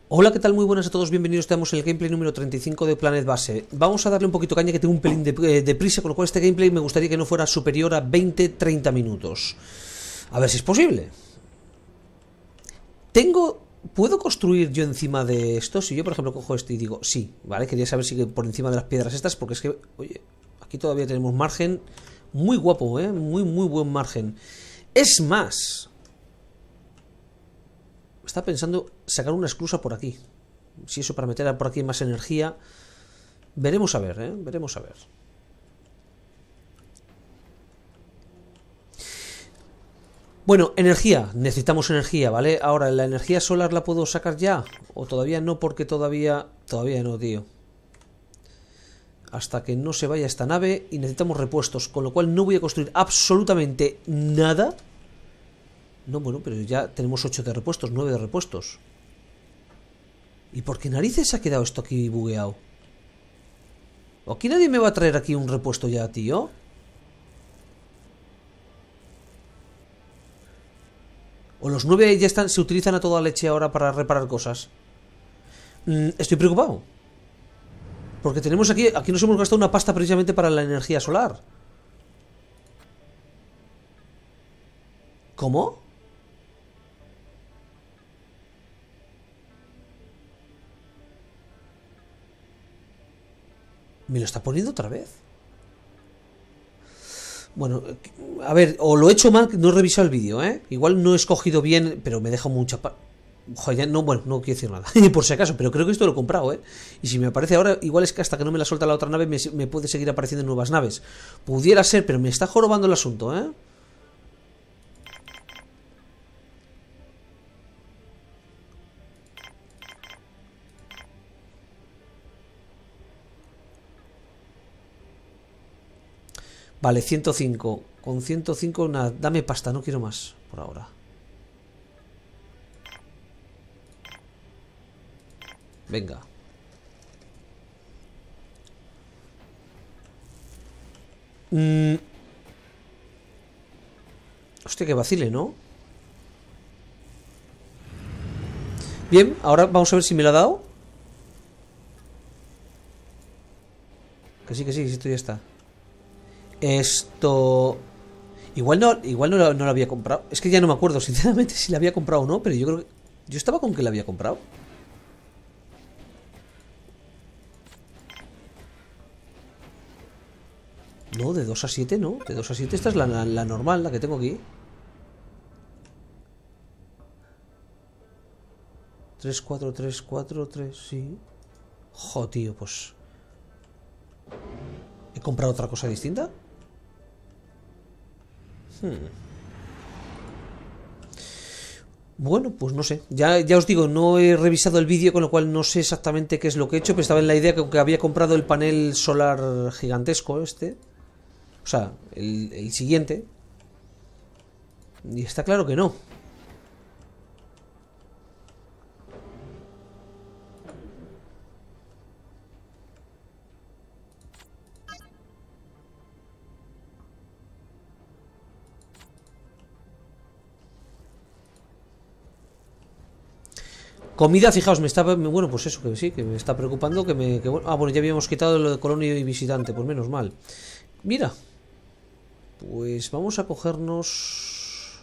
Hola, ¿qué tal? Muy buenas a todos, bienvenidos. Estamos en el gameplay número 35 de Planet Base. Vamos a darle un poquito caña, que tengo un pelín de prisa, con lo cual este gameplay me gustaría que no fuera superior a 20-30 minutos. A ver si es posible. ¿Puedo construir yo encima de esto? Si yo, por ejemplo, cojo este y digo, sí, ¿vale? Quería saber si por encima de las piedras estas, porque es que, oye, aquí todavía tenemos margen muy guapo, ¿eh? Muy buen margen. Es más, está pensando sacar una esclusa por aquí. Si eso para meter por aquí más energía. Veremos a ver, veremos a ver. Bueno, energía. Necesitamos energía, ¿vale? Ahora, ¿la energía solar la puedo sacar ya? ¿O todavía no? Porque todavía no, tío. Hasta que no se vaya esta nave y necesitamos repuestos. Con lo cual no voy a construir absolutamente nada. No, bueno, pero ya tenemos 8 de repuestos, 9 de repuestos. ¿Y por qué narices ha quedado esto aquí bugueado? ¿O aquí nadie me va a traer aquí un repuesto ya, tío? ¿O los 9 ya están, se utilizan a toda leche ahora para reparar cosas? Estoy preocupado. Porque tenemos aquí nos hemos gastado una pasta precisamente para la energía solar. ¿Cómo? ¿Me lo está poniendo otra vez? Bueno, a ver, o lo he hecho mal, no he revisado el vídeo, ¿eh? Igual no he escogido bien, pero me deja mucha... Joder, no, bueno, no quiero decir nada, por si acaso, pero creo que esto lo he comprado, ¿eh? Y si me aparece ahora, igual es que hasta que no me la suelta la otra nave me puede seguir apareciendo nuevas naves. Pudiera ser, pero me está jorobando el asunto, ¿eh? Vale, 105. Con 105, nada, dame pasta, no quiero más por ahora. Venga. Hostia, que vacile, ¿no? Bien, ahora vamos a ver si me lo ha dado. Que sí, esto ya está. Esto... Igual no lo había comprado. Es que ya no me acuerdo, sinceramente, si la había comprado o no, pero yo creo que... Yo estaba con que la había comprado. No, de 2 a 7 no. De 2 a 7 esta es la normal, la que tengo aquí. 3, 4, 3, 4, 3, sí. Jo, tío, pues... ¿He comprado otra cosa distinta? Bueno, pues no sé. Ya os digo, no he revisado el vídeo, con lo cual no sé exactamente qué es lo que he hecho, pero estaba en la idea que había comprado el panel solar gigantesco este. O sea, el siguiente. Y está claro que no. Comida, fijaos, me estaba... Bueno, pues eso, que sí, que me está preocupando, bueno, ya habíamos quitado lo de colonia y visitante, pues menos mal. Mira. Pues vamos a cogernos...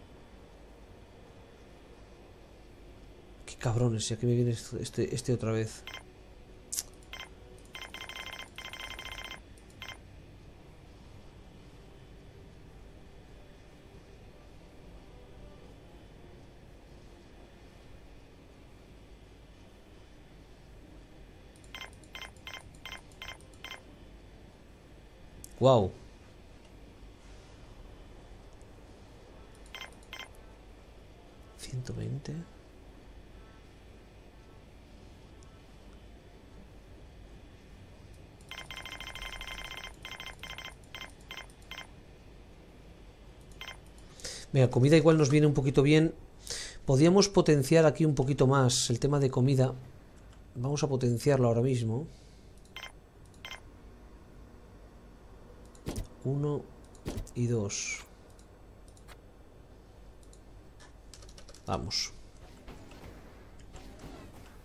Qué cabrones, ya que me viene este otra vez. Wow. ¿120? Venga, comida igual nos viene un poquito bien. Podríamos potenciar aquí un poquito más el tema de comida. Vamos a potenciarlo ahora mismo. 1 y 2. Vamos.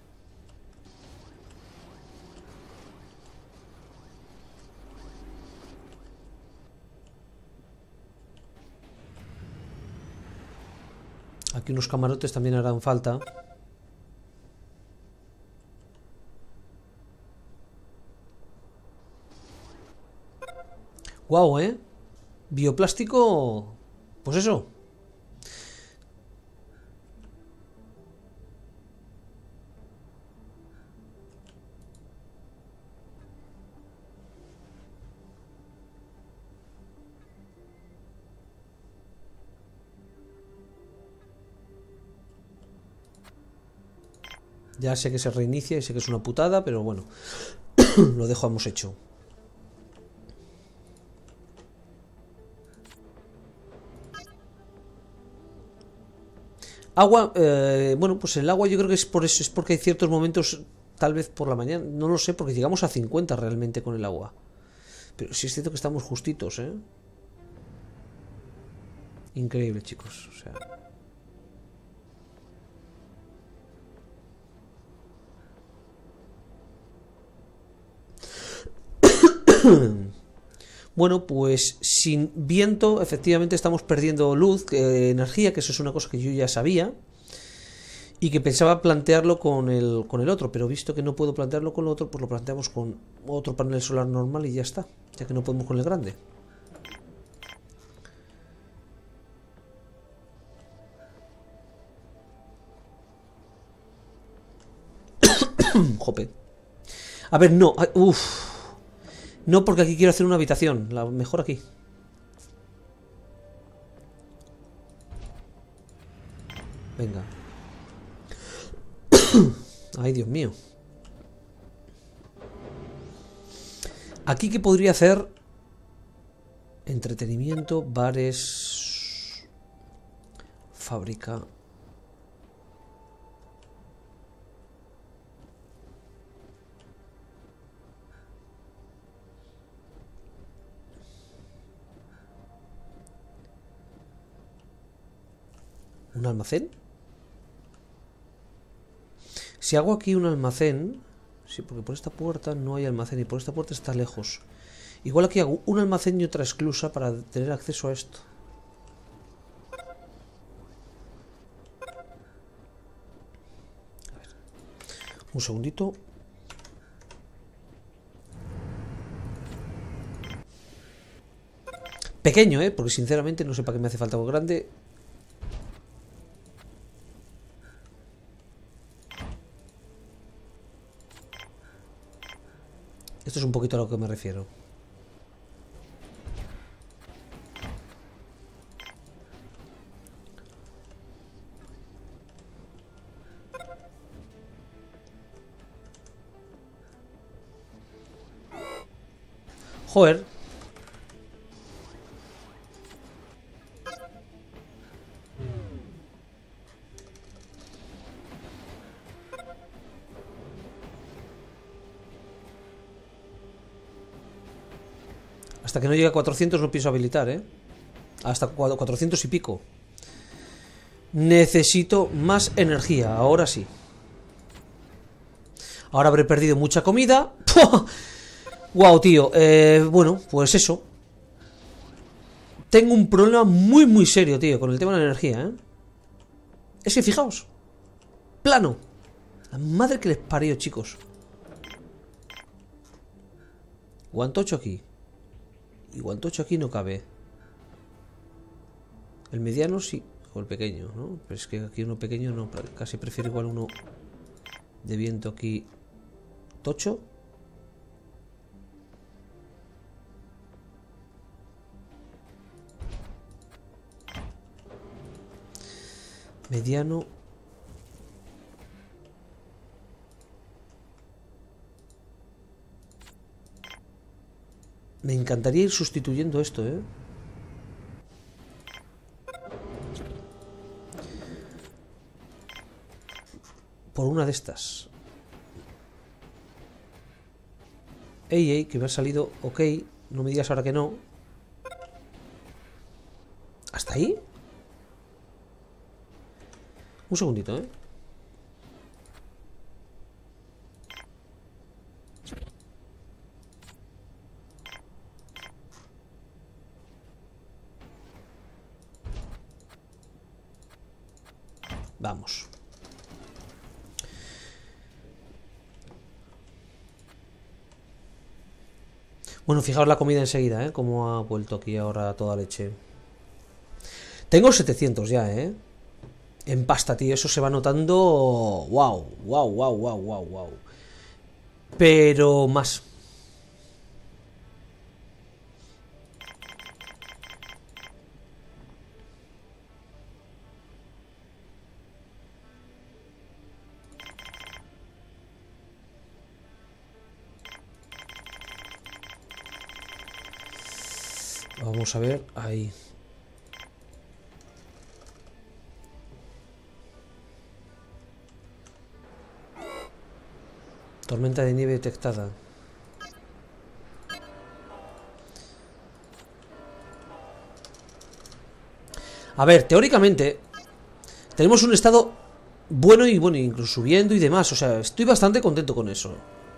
Aquí unos camarotes también harán falta. Guau, ¿eh? Bioplástico... Pues eso. Ya sé que se reinicia y sé que es una putada, pero bueno, lo dejamos hecho. Agua, bueno, pues el agua yo creo que es por eso, es porque hay ciertos momentos, tal vez por la mañana, no lo sé, porque llegamos a 50 realmente con el agua. Pero sí es cierto que estamos justitos, ¿eh? Increíble, chicos, o sea... Bueno, pues sin viento, efectivamente estamos perdiendo luz, energía, que eso es una cosa que yo ya sabía. Y que pensaba plantearlo con el otro, pero visto que no puedo plantearlo con el otro, pues lo planteamos con otro panel solar normal y ya está, ya que no podemos con el grande. Jope. A ver, no, uff. No, porque aquí quiero hacer una habitación, la mejor aquí. Venga. Ay, Dios mío. Aquí, ¿qué podría hacer? Entretenimiento, bares, fábrica. ¿Un almacén? Si hago aquí un almacén... Sí, porque por esta puerta no hay almacén y por esta puerta está lejos. Igual aquí hago un almacén y otra esclusa para tener acceso a esto. A ver. Un segundito. Pequeño, ¿eh? Porque sinceramente no sé para qué me hace falta algo grande. Esto es un poquito a lo que me refiero. Joder. Hasta que no llegue a 400 no pienso habilitar, ¿eh? Hasta 400 y pico. Necesito más energía, ahora sí. Ahora habré perdido mucha comida. Wow, tío. Bueno, pues eso. Tengo un problema muy, muy serio, tío, con el tema de la energía, ¿eh? Es que fijaos. Plano. La madre que les parió, chicos. Guantocho aquí. Y guantocho aquí no cabe. El mediano sí. O el pequeño, ¿no? Pero es que aquí uno pequeño no. Casi prefiero igual uno de viento aquí. Tocho. Mediano. Me encantaría ir sustituyendo esto, ¿eh? Por una de estas. Ey, ey, que me ha salido ok. No me digas ahora que no. ¿Hasta ahí? Un segundito, ¿eh? Vamos. Bueno, fijaos la comida enseguida, ¿eh? Cómo ha vuelto aquí ahora toda leche. Tengo 700 ya, ¿eh? En pasta, tío. Eso se va notando... Wow, wow, wow, wow, wow, wow. Pero más. Vamos a ver, ahí. Tormenta de nieve detectada. A ver, teóricamente tenemos un estado bueno y bueno, incluso subiendo y demás. O sea, estoy bastante contento con eso.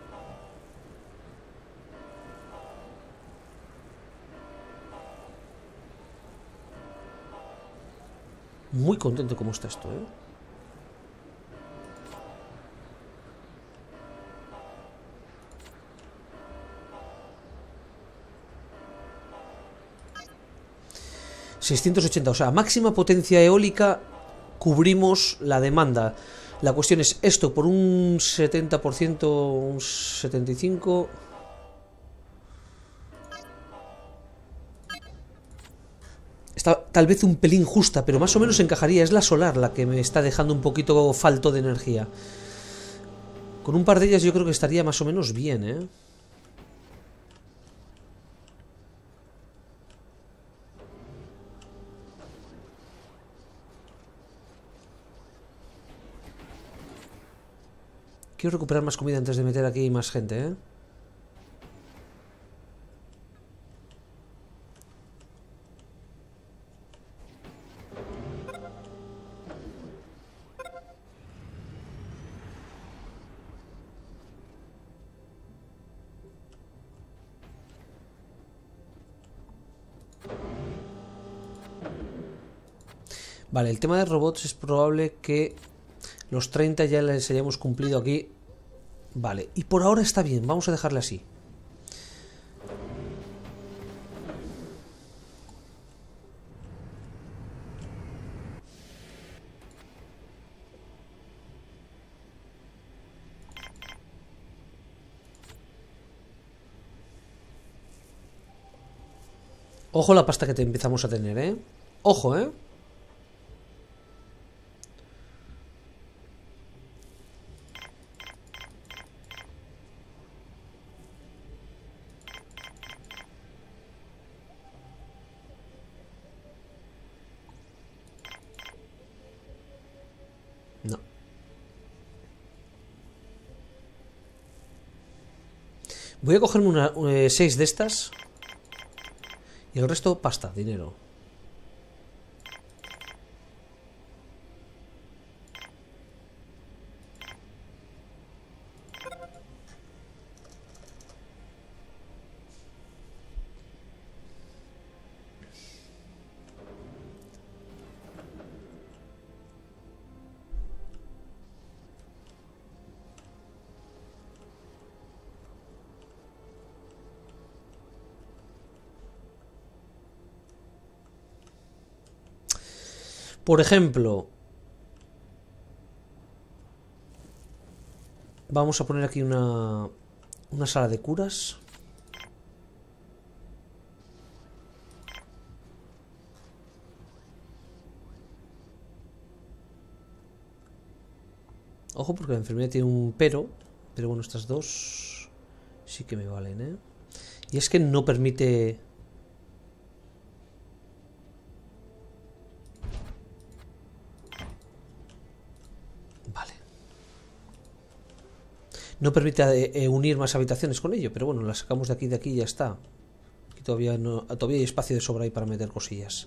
Muy contento como está esto, ¿eh? ...680, o sea, máxima potencia eólica... cubrimos la demanda. La cuestión es esto por un 70%, un 75%... Está tal vez un pelín justa, pero más o menos encajaría. Es la solar la que me está dejando un poquito falto de energía. Con un par de ellas yo creo que estaría más o menos bien, ¿eh? Quiero recuperar más comida antes de meter aquí más gente, ¿eh? Vale, el tema de robots es probable que los 30 ya les hayamos cumplido aquí. Vale, y por ahora está bien, vamos a dejarle así. Ojo la pasta que te empezamos a tener, ¿eh? Ojo, ¿eh? No. Voy a cogerme una 6 de estas. Y el resto, pasta, dinero. Por ejemplo, vamos a poner aquí una sala de curas. Ojo, porque la enfermedad tiene un pero. Pero bueno, estas dos sí que me valen, ¿eh? Y es que no permite... Vale. No permite unir más habitaciones con ello, pero bueno, las sacamos de aquí y ya está. Aquí todavía, no, todavía hay espacio de sobra ahí para meter cosillas.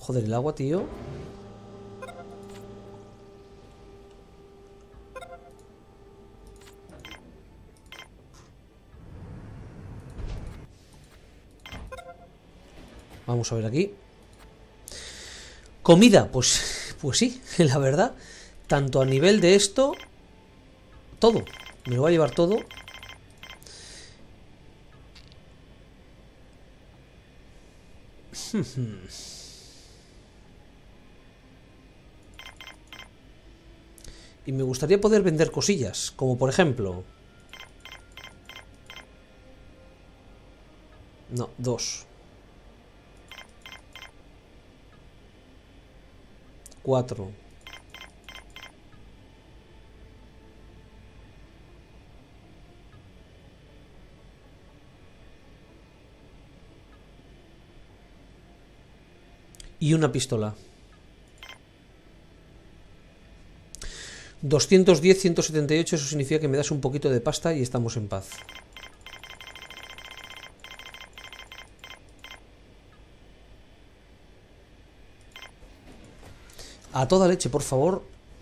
Joder, el agua, tío. Vamos a ver aquí. Comida, pues sí, la verdad. Tanto a nivel de esto, todo. Me lo voy a llevar todo. Y me gustaría poder vender cosillas, como por ejemplo... No, 2. 4. Y una pistola. 210, 178, eso significa que me das un poquito de pasta y estamos en paz. A toda leche, por favor.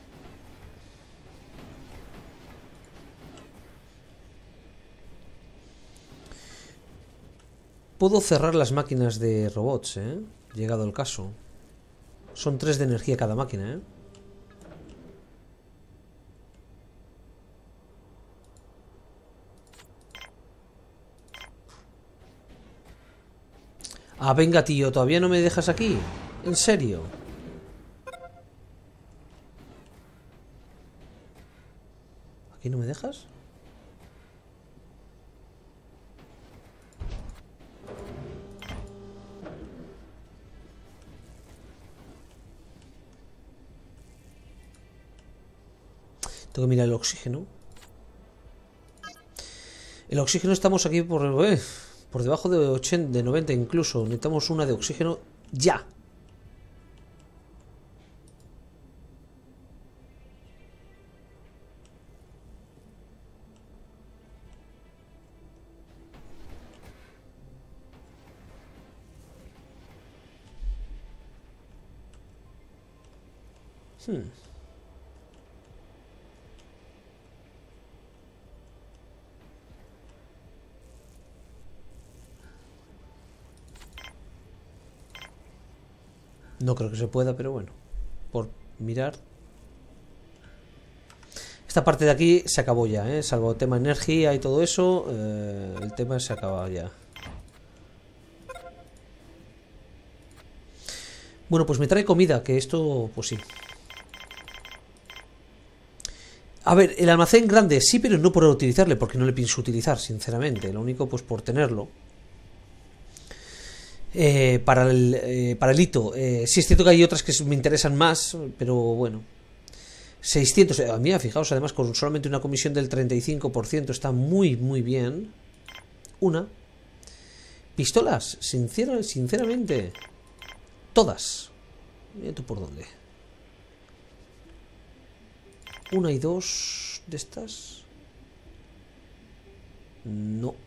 Puedo cerrar las máquinas de robots, ¿eh? Llegado el caso. Son 3 de energía cada máquina, ¿eh? Ah, venga, tío, ¿todavía no me dejas aquí? ¿En serio? ¿Aquí no me dejas? Tengo que mirar el oxígeno. El oxígeno estamos aquí por debajo de 80, de 90 incluso. Necesitamos una de oxígeno ya. No creo que se pueda, pero bueno. Por mirar. Esta parte de aquí se acabó ya, ¿eh? Salvo el tema energía y todo eso. El tema se acaba ya. Bueno, pues me trae comida, que esto, pues sí. A ver, el almacén grande sí, pero no por utilizarle, porque no le pienso utilizar, sinceramente. Lo único, pues por tenerlo. Para el hito. Sí es cierto que hay otras que me interesan más, pero bueno. 600. Mira, fijaos, además con solamente una comisión del 35% está muy, muy bien. Una. Pistolas, sinceramente. Todas. Mira tú por dónde. Una y 2 de estas. No.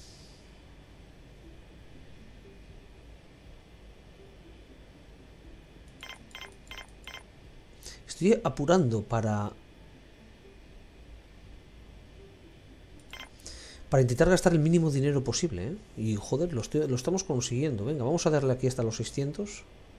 Estoy apurando para intentar gastar el mínimo dinero posible, ¿eh? Y joder, lo estamos consiguiendo. Venga, vamos a darle aquí hasta los 600.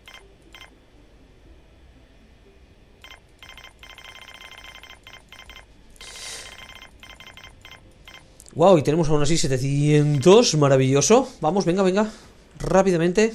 Wow, y tenemos aún así 700. Maravilloso. Vamos, venga, venga. Rápidamente.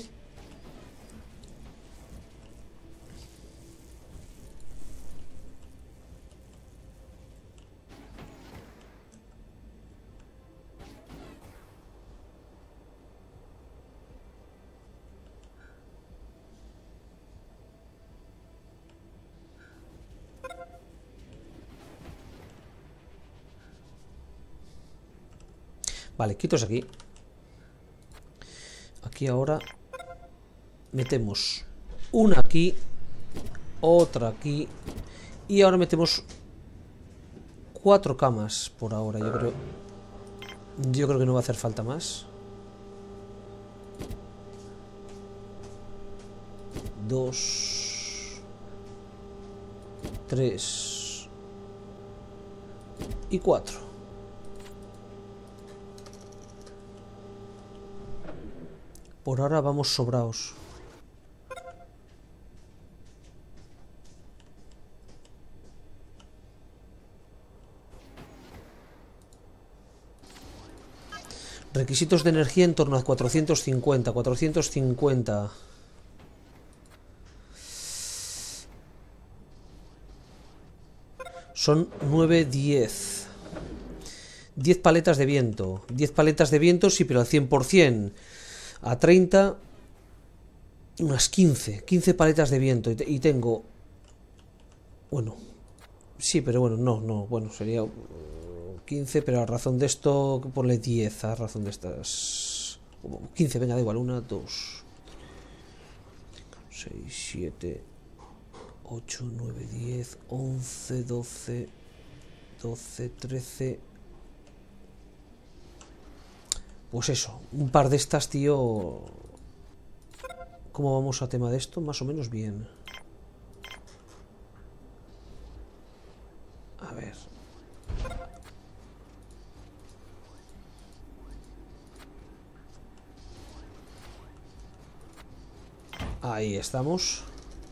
Vale, quitos aquí. Aquí ahora metemos una aquí, otra aquí, y ahora metemos 4 camas por ahora. Yo creo que no va a hacer falta más. 2, 3 y 4. Por ahora vamos sobraos. Requisitos de energía en torno a 450. 450. Son 9, 10. 10 paletas de viento. 10 paletas de viento, sí, pero al 100%. A 30, unas 15. 15 paletas de viento. Y tengo... Bueno. Sí, pero bueno, no. Bueno, sería 15, pero a razón de esto, ponle 10 a razón de estas. 15, venga, da igual. 1, 2, 6, 7, 8, 9, 10, 11, 12, 12, 13. Pues eso, un par de estas, tío. ¿Cómo vamos a tema de esto? Más o menos bien. A ver. Ahí estamos.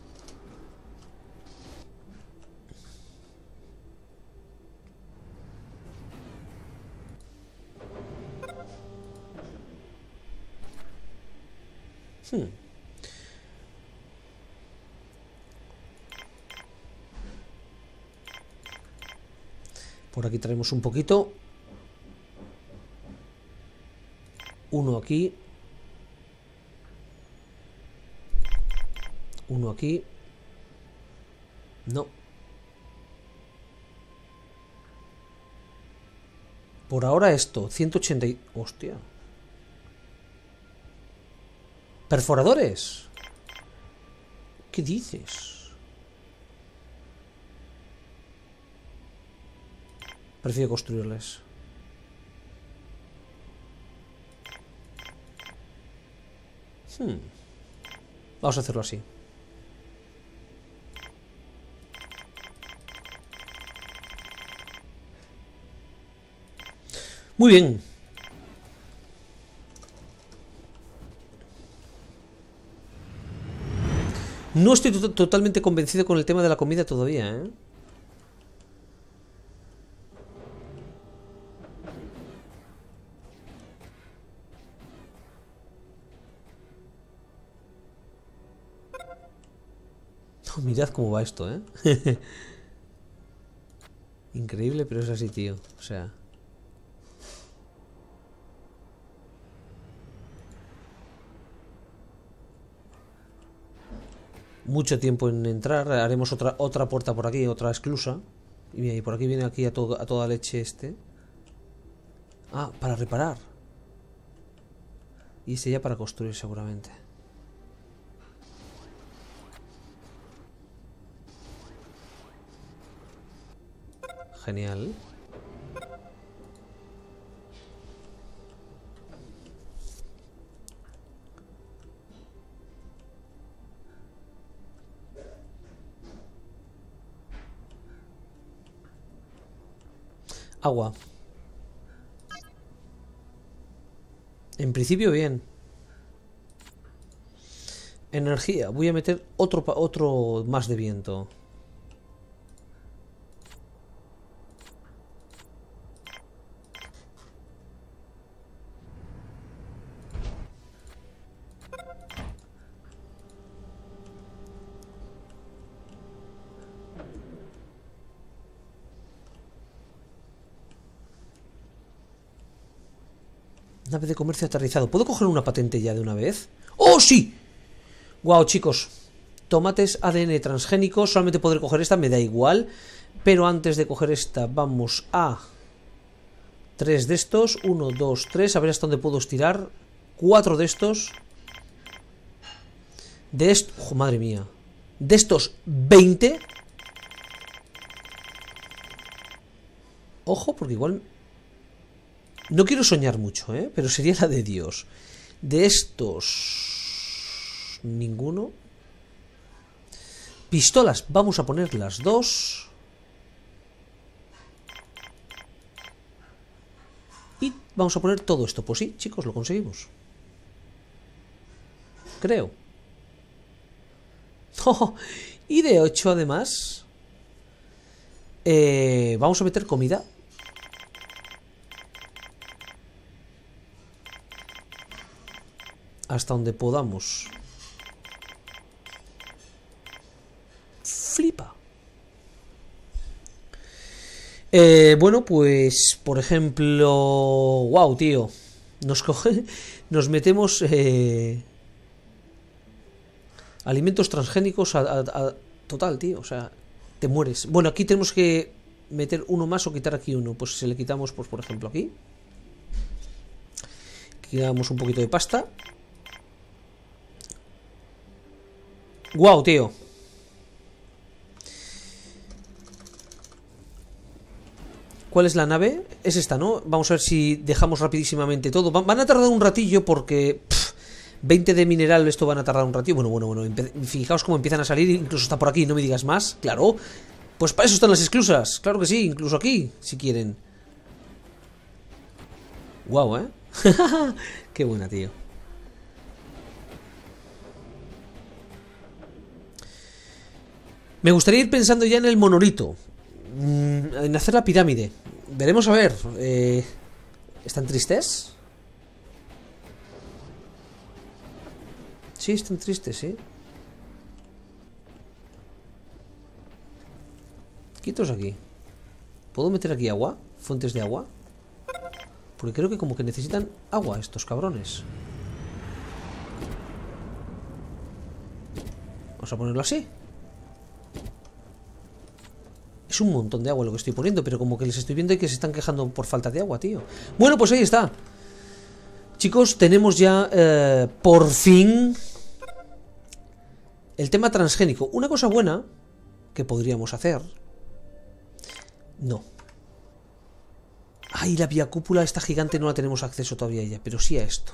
Por aquí traemos un poquito. Uno aquí. Uno aquí. No. Por ahora esto, 180 y... Hostia. ¿Perforadores? ¿Qué dices? Prefiero construirles. Vamos a hacerlo así. Muy bien. No estoy totalmente convencido con el tema de la comida todavía, ¿eh? Oh, mirad cómo va esto, ¿eh? Increíble, pero es así, tío. O sea... Mucho tiempo en entrar. Haremos otra puerta por aquí, otra esclusa. Y mira, y por aquí viene aquí a toda leche este. Ah, para reparar. Y este ya para construir seguramente. Genial. Agua. En principio bien. Energía. Voy a meter otro más de viento. Nave de comercio aterrizado. ¿Puedo coger una patente ya de una vez? ¡Oh, sí! Guau, chicos. Tomates ADN transgénicos. Solamente podré coger esta, me da igual. Pero antes de coger esta, vamos a... 3 de estos. 1, 2, 3. A ver hasta dónde puedo estirar. 4 de estos. De estos... ¡Oh, madre mía! De estos 20. Ojo, porque igual... No quiero soñar mucho, ¿eh? Pero sería la de Dios. De estos... Ninguno. Pistolas, vamos a poner las dos. Y vamos a poner todo esto. Pues sí, chicos, lo conseguimos. Creo. Oh, y de 8 además. Vamos a meter comida. Hasta donde podamos. Flipa. Bueno, pues, por ejemplo... Wow, tío. Nos metemos... alimentos transgénicos total, tío. O sea, te mueres. Bueno, aquí tenemos que meter uno más o quitar aquí uno. Pues si le quitamos, pues por ejemplo aquí. Quitamos un poquito de pasta. Wow, tío. ¿Cuál es la nave? Es esta, ¿no? Vamos a ver si dejamos rapidísimamente todo. Van a tardar un ratillo porque... 20 de mineral, esto van a tardar un ratillo. Bueno. Fijaos cómo empiezan a salir. Incluso está por aquí, no me digas más. Claro. Pues para eso están las esclusas. Claro que sí, incluso aquí, si quieren. Guau, ¿eh? Qué buena, tío. Me gustaría ir pensando ya en el monolito. En hacer la pirámide. Veremos a ver. ¿Están tristes? Sí, están tristes, sí. Quietos aquí. ¿Puedo meter aquí agua? ¿Fuentes de agua? Porque creo que como que necesitan agua estos cabrones. Vamos a ponerlo así. Es un montón de agua lo que estoy poniendo, pero como que les estoy viendo y que se están quejando por falta de agua, tío. Bueno, pues ahí está. Chicos, tenemos ya por fin el tema transgénico. Una cosa buena que podríamos hacer. No. Ay, la vía cúpula esta gigante no la tenemos acceso todavía a ella, pero sí a esto.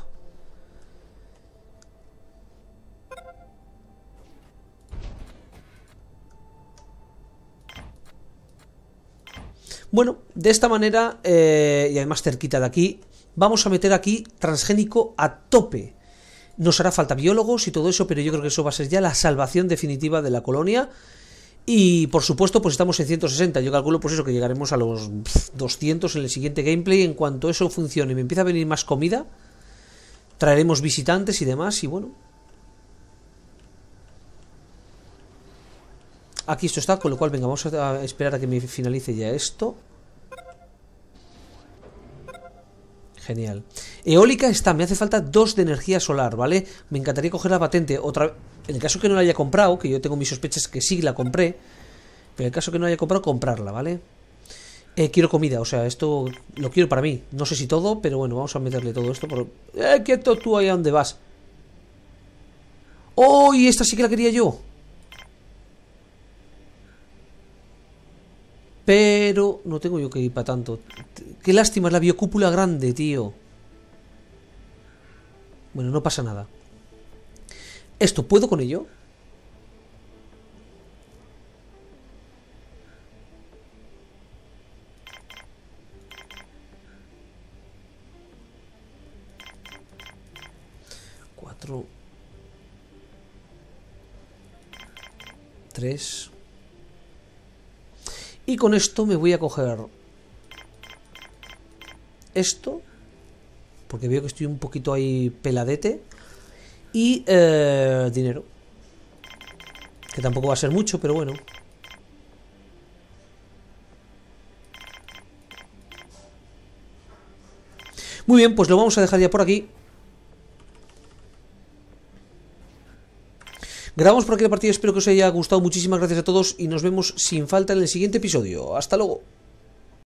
Bueno, de esta manera, y además cerquita de aquí, vamos a meter aquí transgénico a tope. Nos hará falta biólogos y todo eso, pero yo creo que eso va a ser ya la salvación definitiva de la colonia. Y por supuesto, pues estamos en 160. Yo calculo pues eso, que llegaremos a los 200 en el siguiente gameplay. En cuanto eso funcione y me empieza a venir más comida, traeremos visitantes y demás. Y bueno, aquí esto está, con lo cual venga, vamos a esperar a que me finalice ya esto. Genial. Eólica está, me hace falta 2 de energía solar, ¿vale? Me encantaría coger la patente otra vez. En el caso que no la haya comprado, que yo tengo mis sospechas que sí la compré, pero en el caso que no la haya comprado, comprarla, ¿vale? Quiero comida, o sea, esto lo quiero para mí. No sé si todo, pero bueno, vamos a meterle todo esto. Quieto tú ahí a donde vas. ¡Oh! Y esta sí que la quería yo. Pero no tengo yo que ir para tanto. Qué lástima, es la biocúpula grande, tío. Bueno, no pasa nada. ¿Esto puedo con ello? Cuatro. 3. Y con esto me voy a coger esto, porque veo que estoy un poquito ahí peladete. Y dinero, que tampoco va a ser mucho, pero bueno. Muy bien, pues lo vamos a dejar ya por aquí. Grabamos por aquí la partida, espero que os haya gustado. Muchísimas gracias a todos y nos vemos sin falta en el siguiente episodio. Hasta luego.